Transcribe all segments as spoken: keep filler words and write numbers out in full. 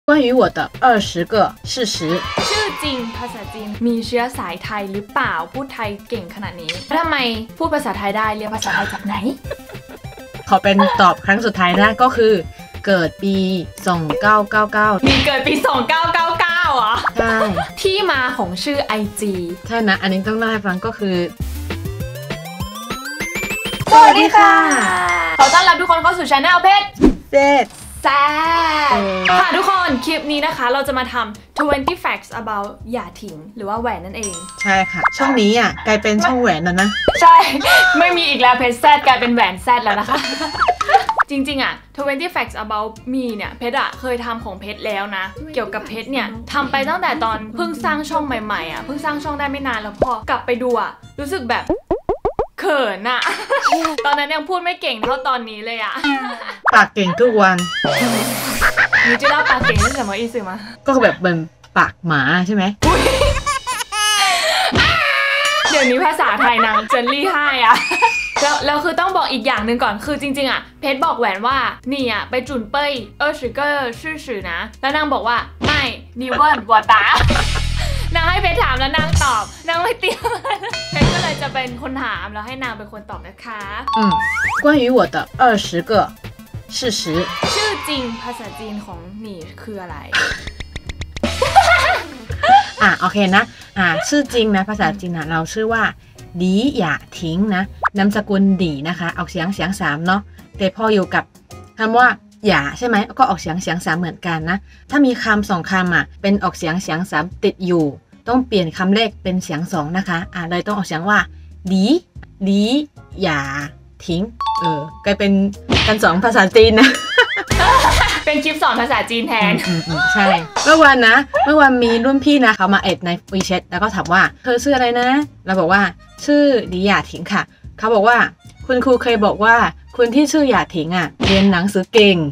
关于我的二十个事实ชื่อจริงภาษาจีนมีเชื้อสายไทยหรือเปล่าพูดไทยเก่งขนาดนี้แล้วทำไมพูดภาษาไทยได้เรียนภาษาไทยจากไหนขอเป็นตอบครั้งสุดท้ายนะก็คือเกิดปีสองพันเก้าร้อยเก้าสิบเก้ามีเกิดปีสองพันเก้าร้อยเก้าสิบเก้าเหรอใช่ที่มาของชื่อ ไอ จีใช่นะอันนี้ต้องเล่าให้ฟังก็คือสวัสดีค่ะขอต้อนรับทุกคนเข้าสู่ช่องเพชรเจ็ดแซ่ค่ะทุกคนคลิปนี้นะคะเราจะมาทำtwenty facts about หย่าถิงหรือว่าแหวนนั่นเองใช่ค่ะช่องนี้อ่ะกลายเป็นช่องแหวนแล้วนะใช่ไม่มีอีกแล้วเพชรแซดกลายเป็นแหวนแซดแล้วนะคะจริงๆอ่ะtwenty facts about me เนี่ยเพชรอ่ะเคยทำของเพชรแล้วนะเกี่ยวกับเพชรเนี่ยทำไปตั้งแต่ตอนเพิ่งสร้างช่องใหม่ๆอ่ะเพิ่งสร้างช่องได้ไม่นานแล้วพอกลับไปดูอ่ะรู้สึกแบบเขินอะตอนนั้นยังพูดไม่เก่งเท่าตอนนี้เลยอะปากเก่งทุกวัน你知道ปากเก่ง是什么意思吗ก็แบบเป็นปากหมาใช่ไหมเดี๋ยวนี้ภาษาไทยนางเจนลี่ให้อะแล้วแล้วคือต้องบอกอีกอย่างหนึ่งก่อนคือจริงๆอะเพชรบอกแหวนว่านี่อะไปจุนเป้ยเออชื่อก็ชื่อชื่อนะแล้วนางบอกว่าไม่นิเวิร์นบัวตานางให้เพชรถามแล้วนางตอบนางไม่เตรียมเพชรก็เลยจะเป็นคนถามแล้วให้นางเป็นคนตอบนะคะอืม关于我的二十个事实ชื่อจริงภาษาจีนของหนี่คืออะไรอ่ะโอเคนะอ่ะชื่อจริงนะภาษาจีนนะเราชื่อว่าหลีหย่าทิ้งนะนามสกุลหลีนะคะออกเสียงเสียงสามเนาะแต่พออยู่กับคำว่าหย่าใช่ไหมก็ออกเสียงเสียงสามเหมือนกันนะถ้ามีคำสองคำอ่ะเป็นออกเสียงเสียงสามติดอยู่ต้องเปลี่ยนคำแรกเป็นเสียงสองนะคะอ่าเลยต้องออกเสียงว่าหลีหลีหย่าทิ้งเออกลายเป็นการสอนภาษาจีนนะเป็นคลิปสอนภาษาจีนแทนใช่เมื่อวานนะเมื่อวานมีรุ่นพี่นะเขามาเอ็ดใน WeChat แล้วก็ถามว่าเธอชื่ออะไรนะเราบอกว่าชื่อหลีหย่าทิ้งค่ะเขาบอกว่าคุณครูเคยบอกว่าคนที่ชื่อหย่าทิ้งอ่ะเรียนหนังสือเก่ง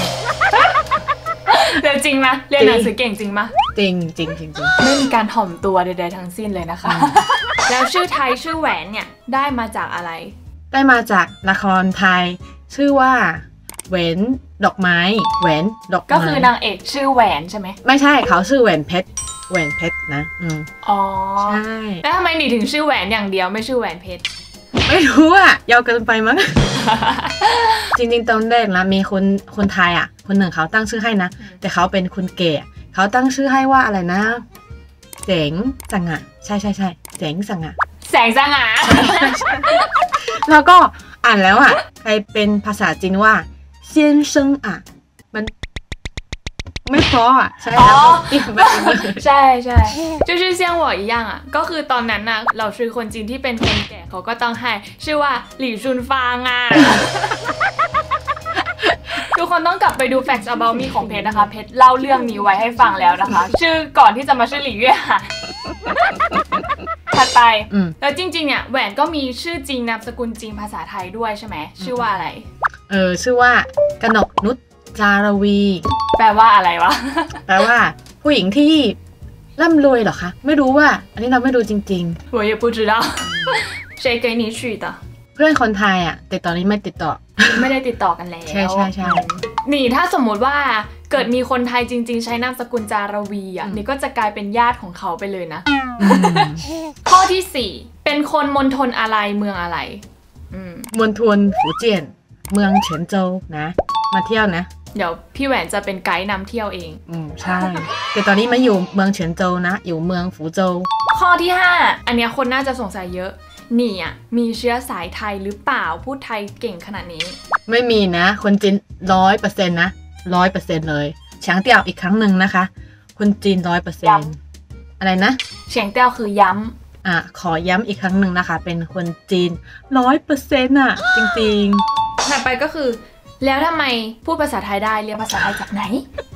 เรียนจริงไหมเรียนหนังสือเก่งจริงไหมจริงจริงจริงไม่มีการถ่อมตัวใดๆทั้งสิ้นเลยนะคะแล้วชื่อไทยชื่อแหวนเนี่ยได้มาจากอะไรได้มาจากละครไทยชื่อว่าแหวนดอกไม้แหวนดอกไม้ก็คือนางเอกชื่อแหวนใช่ไหมไม่ใช่เขาชื่อแหวนเพชรแหวนเพชรนะอืมอ๋อใช่แล้วทำไมหนีถึงชื่อแหวนอย่างเดียวไม่ชื่อแหวนเพชรไม่รู้อ่ะยาวเกินไปมั้ง จริงๆตอนแรกนะมีคนคนไทยอ่ะคนหนึ่งเขาตั้งชื่อให้นะแต่เขาเป็นคนเก๋เขาตั้งชื่อให้ว่าอะไรนะแสงสังอ่ะใช่ใช่ใช่แสงสังอ่ะแสงสังอ่ะแล้วก็อ่านแล้วอ่ะใครเป็นภาษาจีนว่าเซียนเซิงอ่ะมันไม่พออ่ะใช่แล้วใช่ใช่就是像我一样อ่ะก็คือตอนนั้นน่ะเราชื่อคนจีนที่เป็นคนแก่เขาก็ต้องให้ชื่อว่าหลี่ชุนฟางอ่ะทุกคนต้องกลับไปดู Facts About Me ของเพชรนะคะเพชรเล่าเรื่องนี้ไว้ให้ฟังแล้วนะคะชื่อก่อนที่จะมาชื่อหลี่เย่ค่ะถัดไปแล้วจริงๆเนี่ยแหวนก็มีชื่อจริงนามสกุลจริงภาษาไทยด้วยใช่ไหมชื่อว่าอะไรเออชื่อว่ากนกนุชจารวีแปลว่าอะไรวะแปลว่าผู้หญิงที่ร่ำรวยเหรอคะไม่รู้ว่าอันนี้เราไม่รู้จริงๆ我也不知道谁给你取的เพื่อนคนไทยอ่ะแต่ตอนนี้ไม่ติดต่อไม่ได้ติดต่อกันแล้วใช่ใช่ใช่นี่ถ้าสมมติว่าเกิดมีคนไทยจริงๆใช้นามสกุลจารวีอ่ะนี่ก็จะกลายเป็นญาติของเขาไปเลยนะข้อที่สี่เป็นคนมณฑลอะไรเมืองอะไรมณฑลฝูเจี้ยนเมืองเฉินโจวนะมาเที่ยวนะเดี๋ยวพี่แหวนจะเป็นไกด์นำเที่ยวเองอืมใช่แต่ตอนนี้มาอยู่เมืองเฉินโจวนะอยู่เมืองฝูโจวข้อที่ห้าอันนี้คนน่าจะสงสัยเยอะนี่อ่ะมีเชื้อสายไทยหรือเปล่าพูดไทยเก่งขนาดนี้ไม่มีนะคนจีนร้อยเปอร์เซ็นต์นะร้อยเปอร์เซ็นต์เลยเฉียงเตี้ยวอีกครั้งหนึ่งนะคะคนจีนร้อยเปอร์เซ็นต์อะไรนะเฉียงเตี้ยวคือย้ำอ่ะขอย้ำอีกครั้งหนึ่งนะคะเป็นคนจีนร้อยเปอร์เซ็นต์อ่ะจริงๆถัดไปก็คือแล้วทำไมพูดภาษาไทยได้เรียนภาษาไทยจากไหน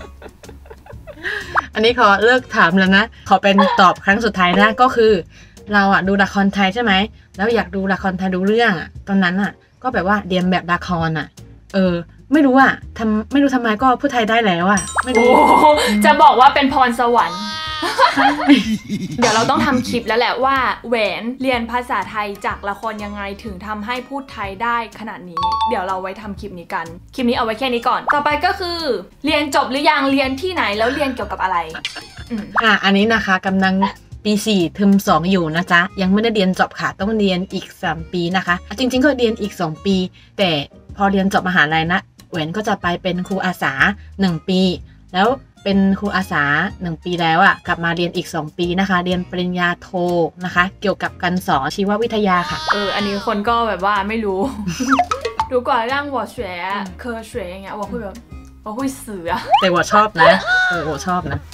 อันนี้ขอเลิกถามแล้วนะขอเป็นตอบครั้งสุดท้ายนะก็คือเราอะดูละครไทยใช่ไหมแล้วอยากดูละครไทยดูเรื่องอะตอนนั้นอะก็แบบว่าเรียนแบบละครอะเออไม่รู้อะทำไม่รู้ทำไมก็พูดไทยได้แล้วอะไม่รู้จะบอกว่าเป็นพรสวรรค์เดี๋ยวเราต้องทำคลิปแล้วแหละว่าแหวนเรียนภาษาไทยจากละครยังไงถึงทำให้พูดไทยได้ขนาดนี้เดี๋ยวเราไว้ทำคลิปนี้กันคลิปนี้เอาไว้แค่นี้ก่อนต่อไปก็คือเรียนจบหรือยังเรียนที่ไหนแล้วเรียนเกี่ยวกับอะไรอืมอ่ะอันนี้นะคะกำลังปีสี่เทอมสองอยู่นะจ๊ะยังไม่ได้เรียนจบค่ะต้องเรียนอีกสามปีนะคะจริงๆก็เรียนอีกสองปีแต่พอเรียนจบมหาลัยนะแหวนก็จะไปเป็นครูอาสาหนึ่งปีแล้วเป็นครูอาสาหนึ่งปีแล้วอ่ะกลับมาเรียนอีกสองปีนะคะเรียนปริญญาโทนะคะเกี่ยวกับการสอนชีววิทยาค่ะเอออันนี้คนก็แบบว่าไม่รู้ ดูก่อนร่าง我学科学อย่างเงี้ย我会แบบ我会死啊แต่ว่าชอบนะเออว่าชอบนะ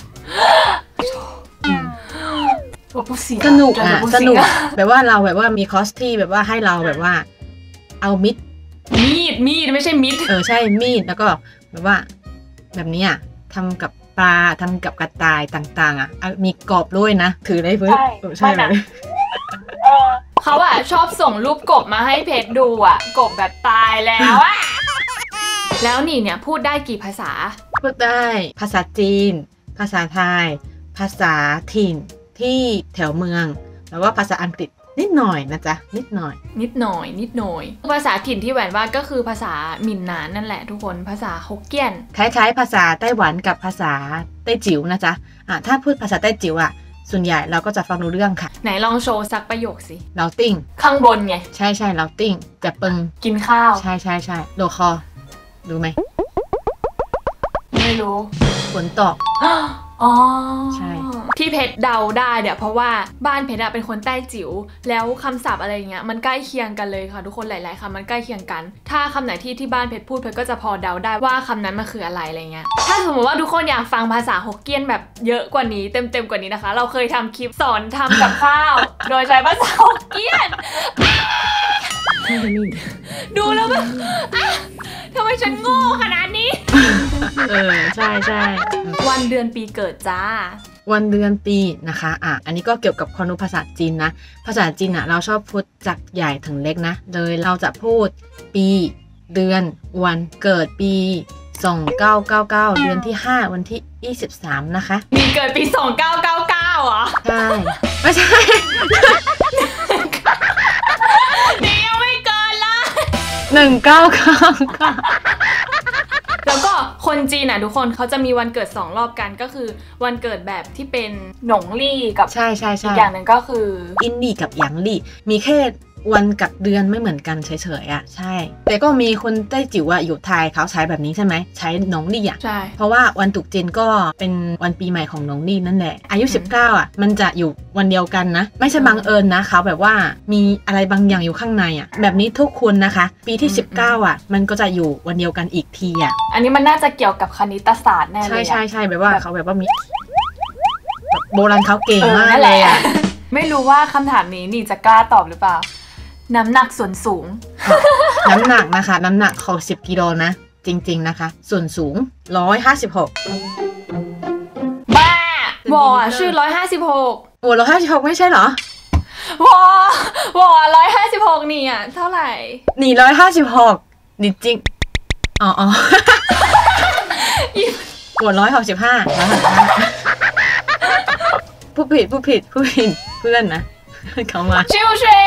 สนุกอ่ะสนุกแบบว่าเราแบบว่ามีคอร์สที่แบบว่าให้เราแบบว่าเอามิดมีดมีดไม่ใช่มิดเออใช่มีดแล้วก็แบบว่าแบบนี้อ่ะทำกับปลาทำกับกระต่ายต่างๆอ่ะมีกรอบด้วยนะถือได้เพื่อใช่ไหมเขาอ่ะชอบส่งรูปกบมาให้เพชรดูอ่ะกบแบบตายแล้วอ่ะแล้วนี่เนี่ยพูดได้กี่ภาษาพูดได้ภาษาจีนภาษาไทยภาษาถิ่นที่แถวเมืองแล้วว่าภาษาอังกฤษนิดหน่อยนะจ๊ะนิดหน่อยนิดหน่อยนิดหน่อยภาษาถิ่นที่แหวนว่าก็คือภาษาหมิ่นหนานนั่นแหละทุกคนภาษาฮกเกี้ยนคล้ายๆภาษาไต้หวันกับภาษาไต้จิ๋วนะจ๊ะอ่ะถ้าพูดภาษาไต้จิ๋วอ่ะส่วนใหญ่เราก็จะฟังรู้เรื่องค่ะไหนลองโชว์สักประโยคสิเราติ้งข้างบนไงใช่ใช่เราติ้งจะปึงกินข้าวใช่ใช่ใช่โลคอรู้ไหมไม่รู้ฝนตกอ๋อใช่ที่เพชรเดาได้เนี่ยเพราะว่าบ้านเพชรเป็นคนใต้จิ๋วแล้วคำศัพท์อะไรเงี้ยมันใกล้เคียงกันเลยค่ะทุกคนหลายๆคำมันใกล้เคียงกันถ้าคำไหนที่ที่บ้านเพชรพูดเพชรก็จะพอเดาได้ว่าคำนั้นมันคืออะไรอะไรเงี้ยถ้าสมมติว่าทุกคนอยากฟังภาษาฮกเกี้ยนแบบเยอะกว่านี้เต็มๆกว่านี้นะคะเราเคยทำคลิปสอนทำกับข้าวโดยใช้ภาษาฮกเกี้ยนดูแล้วแบบทำไมฉันโง่ขนาดนี้เออใช่ใช่วันเดือนปีเกิดจ้าวันเดือนปีนะคะอ่ะอันนี้ก็เกี่ยวกับความรู้ภาษาจีนนะภาษาจีนอ่ะเราชอบพูดจากใหญ่ถึงเล็กนะเลยเราจะพูดปีเดือนวันเกิดปีสองพันเก้าร้อยเก้าสิบเก้าเดือนที่ห้าวันที่ยี่สิบสามนะคะมีเกิดปีสองพันเก้าร้อยเก้าสิบเก้าเหรอใช่ไม่ใช่นี่ยังไม่เกินละหนึ่งเก้าเก้าเก้าแล้วก็คนจีนอ่ะทุกคนเขาจะมีวันเกิดสองรอบกันก็คือวันเกิดแบบที่เป็นหนงลี่กับใช่ใช่ใช่อีกอย่างหนึ่งก็คืออินลี่กับหยางลี่มีแค่วันกับเดือนไม่เหมือนกันเฉยๆอ่ะใช่แต่ก็มีคนใต้จิ๋วอ่ะอยู่ไทยเขาใช้แบบนี้ใช่ไหมใช้หนงลี่อ่ะใช่เพราะว่าวันตรุษจีนก็เป็นวันปีใหม่ของหนงลี่นั่นแหละอายุสิบเก้าอ่ะมันจะอยู่วันเดียวกันนะไม่ใช่บังเอิญนะเขาแบบว่ามีอะไรบางอย่างอยู่ข้างในอ่ะแบบนี้ทุกคนนะคะปีที่สิบเก้าอ่ะมันก็จะอยู่วันเดียวกันอีกทีอ่ะอันนี้มันน่าจะเกี่ยวกับคณิตศาสตร์แน่เลยใช่ใช่ใช่แบบว่าเขาแบบว่ามีโบราณเขาเก่งมากเลยอ่ะไม่รู้ว่าคำถามนี้นี่จะกล้าตอบหรือเปล่าน้ำหนักส่วนสูงน้ำหนักนะคะน้ำหนักของสิบกิโลนะจริงๆนะคะส่วนสูงหนึ่งร้อยห้าสิบหกบ้าวอชื่อหนึ่งร้อยห้าสิบหกโอ้หนึ่งร้อยห้าสิบหกไม่ใช่เหรอวอวอหนึ่งร้อยห้าสิบหกนี่อ่ะเท่าไหร่นี่หนึ่งร้อยห้าสิบหกนี่จริงอ๋ออ๋อโอ้หนึ่งร้อยหกสิบห้าผู้ผิดผู้ผิดผู้ผิดเพื่อนนะเขามาชิวเช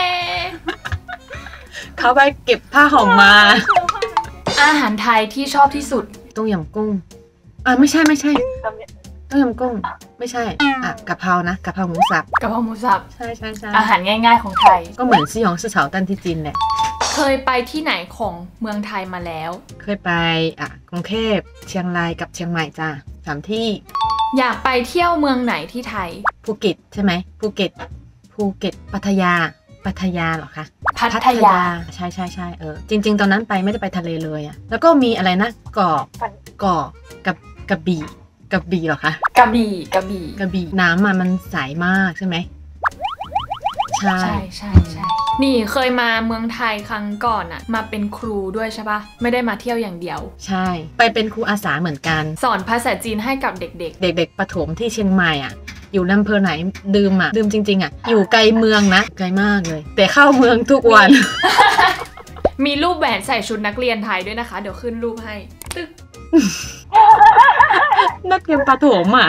เขาไปเก็บผ้าห่มมาอาหารไทยที่ชอบที่สุดต้มยำกุ้งอ่ะไม่ใช่ไม่ใช่ต้มยำกุ้งไม่ใช่อ่ะกะเพรานะกะเพราหมูสับกะเพราหมูสับใช่ใช่ใช่อาหารง่ายๆของไทยก็เหมือนซี่หยองซื่อเฉาตันที่จีนแหละเคยไปที่ไหนของเมืองไทยมาแล้วเคยไปอ่ะกรุงเทพเชียงรายกับเชียงใหม่จ้าสามที่อยากไปเที่ยวเมืองไหนที่ไทยภูเก็ตใช่ไหมภูเก็ตภูเก็ตพัทยาพัทยาเหรอคะพัทยาใช่ใช่ใช่เออจริงๆตอนนั้นไปไม่ได้ไปทะเลเลยอ่ะแล้วก็มีอะไรนะเกาะเกาะกับกระบี่กระบี่เหรอคะกระบี่กระบี่กระบี่น้ำมันมันใสมากใช่ไหมใช่ใช่ใช่ใช่นี่เคยมาเมืองไทยครั้งก่อนอะมาเป็นครูด้วยใช่ปะไม่ได้มาเที่ยวอย่างเดียวใช่ไปเป็นครูอาสาเหมือนกันสอนภาษาจีนให้กับเด็กๆเด็กๆประถมที่เชียงใหม่อ่ะอยู่อำเภอไหนดื่มอ่ะดื่มจริงๆอ่ะอยู่ไกลเมืองนะไกลมากเลยแต่เข้าเมืองทุกวันมีรูปแหวนใส่ชุดนักเรียนไทยด้วยนะคะเดี๋ยวขึ้นรูปให้ตึ๊กนักเรียนประถมอ่ะไป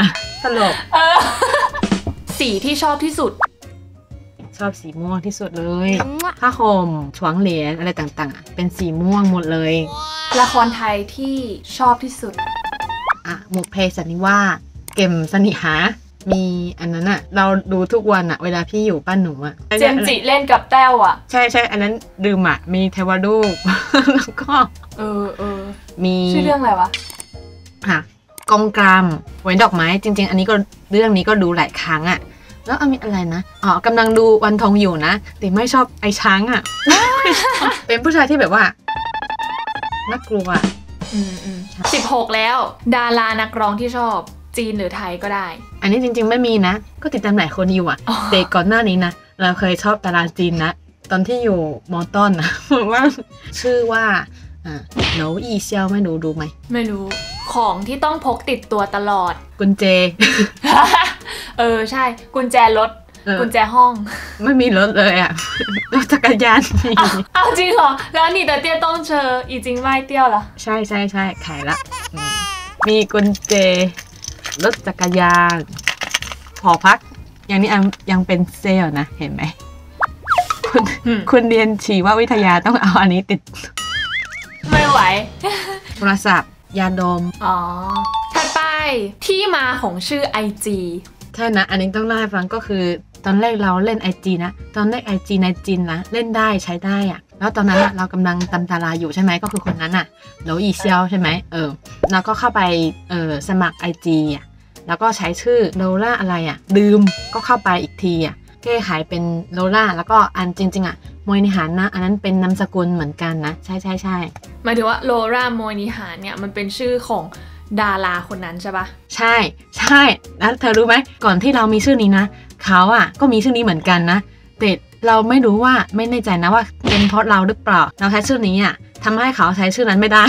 ตลกเออ สีที่ชอบที่สุดชอบสีม่วงที่สุดเลยผ้าห่มฉวงเหรียญอะไรต่างๆเป็นสีม่วงหมดเลยละครไทยที่ชอบที่สุดอ่ะมุกเพสันนิวาสเก็มสนิหามีอันนั้นอะเราดูทุกวันอะเวลาพี่อยู่บ้านหนูอะเจมจิเล่นกับแต้วอะใช่ใช่อันนั้นดื่มอะมีเทวรูป แล้วก็เออเออมีชื่อเรื่องอะไรวะค่ะกองกรามไว้ดอกไม้จริงๆอันนี้ก็เรื่องนี้ก็ดูหลายครั้งอะแล้วมีอะไรนะอ๋อกำลังดูวันทองอยู่นะแต่ไม่ชอบไอ้ช้างอะเป็นผู้ชายที่แบบว่าน่ากลัวอืมอืมสิบหกแล้วดารานักร้องที่ชอบจีนหรือไทยก็ได้อันนี้จริงๆไม่มีนะก็ติดตามหลายคนอยู่อะแต่ก่อนหน้านี้นะเราเคยชอบดาราจีนนะตอนที่อยู่มอต้นนะว่าชื่อว่าอ่าเหนาอีเซียวไม่รู้ดูไหมไม่รู้ของที่ต้องพกติดตัวตลอดกุญแจเออใช่กุญแจรถกุญแจห้องไม่มีรถเลยอ่ะรถจักรยานมีเอาจริงเหรอแล้วนี่แต่เตี้ยต้องเชออีจริงไม่เตี้ยวเหรอใช่ใช่ใช่ขายละมีกุญแจรถจักรยานหอพักอย่างนี้ยังเป็นเซลล์นะเห็นไหมคุณคุณเรียนชีววิทยาต้องเอาอันนี้ติดไม่ไหวโทรศัพท์ยาดมอ๋อถัดไปที่มาของชื่อ ไอ จีใช่นะอันนี้ต้องเล่าให้ฟังก็คือตอนแรกเราเล่น ไอ จี นะตอนแรก ไอ จี ในจีนนะเล่นได้ใช้ได้อะแล้วตอนนั้นเรากำลังตำดาราอยู่ใช่ไหมก็คือคนนั้นอะโหลอีเซียวใช่ไหมเออแล้วก็เข้าไปเออสมัคร ไอ จี อ่ะแล้วก็ใช้ชื่อโลล่าอะไรอ่ะลืมก็เข้าไปอีกทีอ่ะแก้ไขเป็นโลล่าแล้วก็อันจริงๆอ่ะมวยนิหารนะอันนั้นเป็นนามสกุลเหมือนกันนะใช่ใช่ใช่หมายถึงว่าโลล่ามวยนิหารเนี่ยมันเป็นชื่อของดาราคนนั้นใช่ปะใช่ใช่แล้วเธอรู้ไหมก่อนที่เรามีชื่อนี้นะเขาอ่ะก็มีชื่อนี้เหมือนกันนะแต่เราไม่รู้ว่าไม่แน่ใจนะว่าเป็นเพราะเราหรือเปล่าเราใช้ชื่อนี้อ่ะทำให้เขาใช้ชื่อนั้นไม่ได้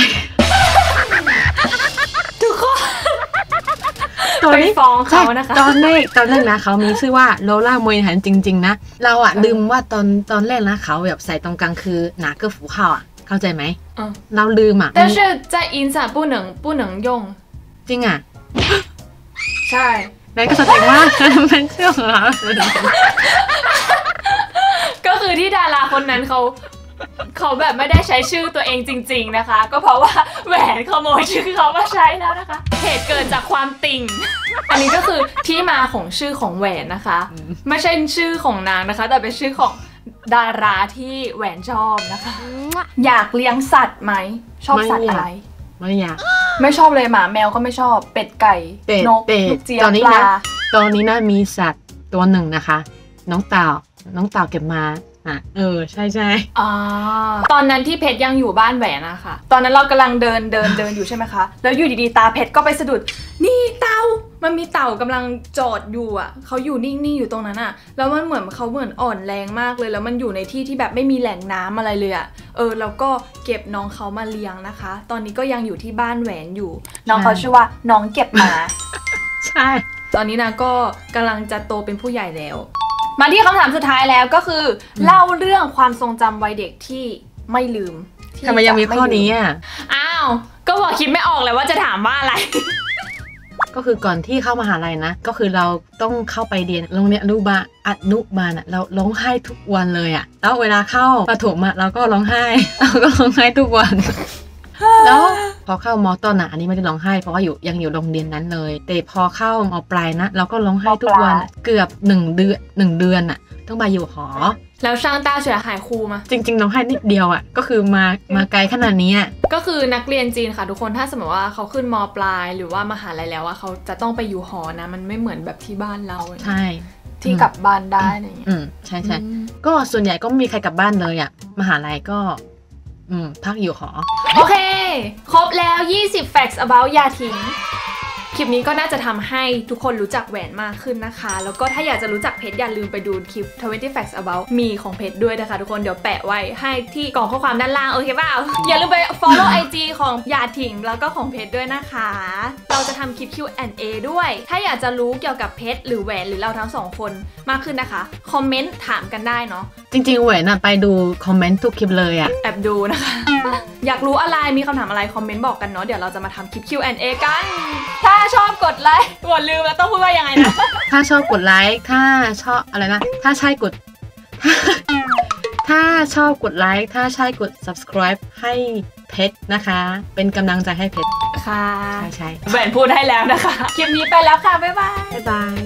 ทุกคนตอนนี้ฟ้องเขานะคะตอนแรกตอนแรกนะเขามีชื่อว่าโลล่ามวยนิหารจริงๆนะเราอ่ะลืมว่าตอนตอนแรกนะเขาแบบใส่ตรงกลางคือหนาเกอร์ฝูเข้าอ่ะเข้าใจไหมเราลืมอ่ะแต่是在音上不能不能用จริงอ่ะใช่นั่นก็แสดงว่าเป็นชื่อของเราก็คือที่ดาราคนนั้นเขาเขาแบบไม่ได้ใช้ชื่อตัวเองจริงๆนะคะก็เพราะว่าแหวนขโมยชื่อเขามาใช้แล้วนะคะเหตุเกิดจากความติ่งอันนี้ก็คือที่มาของชื่อของแหวนนะคะไม่ใช่ชื่อของนางนะคะแต่เป็นชื่อของดาราที่แหวนชอบนะคะอยากเลี้ยงสัตว์ไหมชอบสัตว์อะไรไม่อยากไม่ชอบเลยหมาแมวก็ไม่ชอบเป็ดไก่นกลูกเจี๊ยบปลาตอนนี้นะมีสัตว์ตัวหนึ่งนะคะน้องเต่าน้องเต่าเก็บมาอ่ะเออใช่ใช่อ่าตอนนั้นที่เพชรยังอยู่บ้านแหวนอะค่ะตอนนั้นเรากำลังเดินเดินเดินอยู่ใช่ไหมคะแล้วอยู่ดีๆตาเพชรก็ไปสะดุดนี่เต่ามันมีเต่ากำลังจอดอยู่อะเขาอยู่นิ่งๆอยู่ตรงนั้นอะแล้วมันเหมือนเขาเหมือนอ่อนแรงมากเลยแล้วมันอยู่ในที่ที่แบบไม่มีแหล่งน้ำอะไรเลยอะเออแล้วก็เก็บน้องเขามาเลี้ยงนะคะตอนนี้ก็ยังอยู่ที่บ้านแหวนอยู่น้องเขาชื่อว่าน้องเก็บมาใช่ตอนนี้นะก็กำลังจะโตเป็นผู้ใหญ่แล้วมาที่คำถามสุดท้ายแล้วก็คือเล่าเรื่องความทรงจำวัยเด็กที่ไม่ลืมทำไมยังมีข้อนี้อ่ะอ้าวก็บอกคิดไม่ออกเลยว่าจะถามว่าอะไรก็คือก่อนที่เข้ามหาลัยนะก็คือเราต้องเข้าไปเรียนโรงเรียนอนุบาลอนุบาลอ่ะเราร้องไห้ทุกวันเลยอ่ะแล้วเวลาเข้าประถมอ่ะเราก็ร้องไห้เราก็ร้องไห้ทุกวันแล้วพอเข้ามอต้นอ่ะอันนี้ไม่ได้ร้องไห้เพราะว่าอยู่ยังอยู่โรงเรียนนั้นเลยแต่พอเข้ามอปลายนะเราก็ร้องไห้ทุกวันเกือบหนึ่งเดือนหนึ่งเดือนอ่ะต้องมาอยู่หอแล้วช่างต้าเฉยหายครูมาจริงๆร้องไห้นิดเดียวอ่ะก็คือมามาไกลขนาดนี้ก็คือนักเรียนจีนค่ะทุกคนถ้าสมมติว่าเขาขึ้นมปลายหรือว่ามหาลัยแล้วว่าเขาจะต้องไปอยู่หอนะมันไม่เหมือนแบบที่บ้านเราใช่ที่กลับบ้านได้อะไรอย่างเงี้ยอืมใช่ใช่ก็ส่วนใหญ่ก็ไม่มีใครกลับบ้านเลยอ่ะมหาลัยก็อืมพักอยู่หอโอเคครบแล้วยี่สิบ facts about ยาทิ้งคลิปนี้ก็น่าจะทำให้ทุกคนรู้จักแหวนมากขึ้นนะคะแล้วก็ถ้าอยากจะรู้จักเพชรอย่าลืมไปดูคลิปยี่สิบ facts about me ของเพชรด้วยนะคะทุกคนเดี๋ยวแปะไว้ให้ที่กล่องข้อความด้านล่างโอเคเปล่าอย่าลืมไป follow ไอ จี ของยาทิ้งแล้วก็ของเพชรด้วยนะคะเราจะทำคลิป คิว แอนด์ เอ ด้วยถ้าอยากจะรู้เกี่ยวกับเพชรหรือแหวนหรือเราทั้งสองคนมากขึ้นนะคะคอมเมนต์ถามกันได้เนาะจริงๆเหวยน่ะไปดูคอมเมนต์ทุกคลิปเลยอะแอบดูนะคะ อยากรู้อะไรมีคำถามอะไรคอมเมนต์บอกกันเนาะเดี๋ยวเราจะมาทำคลิป คิว แอนด์ เอ กัน ถ้าชอบกดไลค์กดลืมแล้วต้องพูดว่ายังไงนะถ้าชอบกดไลค์ถ้าชอบอะไรนะถ้าใช่กด ถ้าชอบกดไลค์ถ้าใช่กด subscribe ให้เพชรนะคะ เป็นกำลังใจให้เพชรค่ะใช่ใช่แหวนพูดให้แล้วนะคะ คลิปนี้ไปแล้วค่ะ บ๊ายบายบ๊ายบาย